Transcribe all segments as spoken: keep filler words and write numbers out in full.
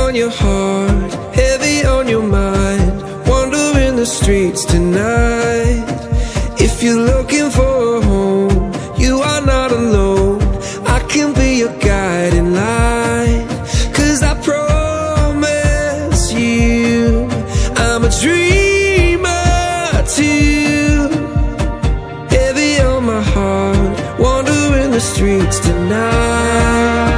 on your heart, heavy on your mind, wandering the streets tonight. If you're looking for a home, you are not alone. I can be your guiding light, 'cause I promise you I'm a dreamer too. Heavy on my heart, wandering the streets tonight.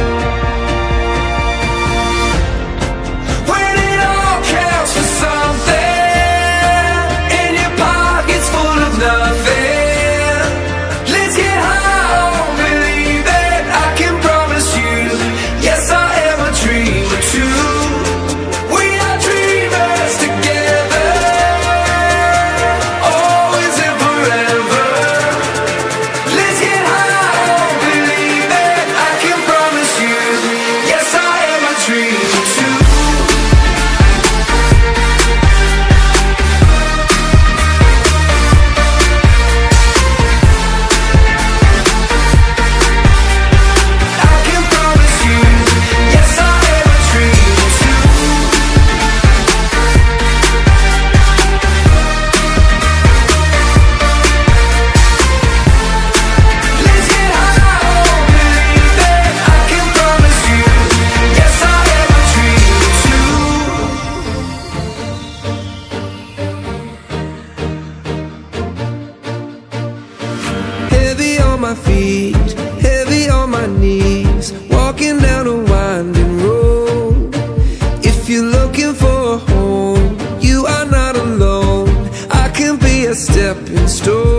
My feet, heavy on my knees, walking down a winding road. If you're looking for a home, you are not alone. I can be a stepping stone.